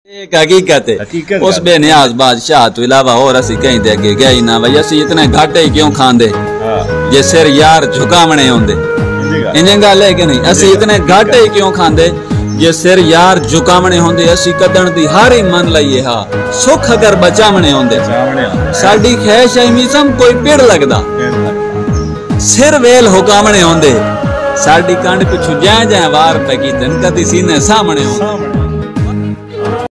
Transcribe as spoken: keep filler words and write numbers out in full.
एक हकीकत है उस बेनियाज बादशाह तो इलावा और असी कहीं दे अगे गए ही ना भाई असी इतने घाटे क्यों खांदे जे सिर यार झुकावने होंदे इंज गल है कि नहीं असी इतने घाटे क्यों खांदे जे सिर यार झुकावने होंदे असी कदन दी हारी मन लईए हा सुख अगर बचावने होंदे साडी खैश है मिसम कोई पेड़ लगदा सिर वेल हुकावने होंदे साडी कंड पिछू जै जै वार पे कीतन कदी सीने सामने होंदे।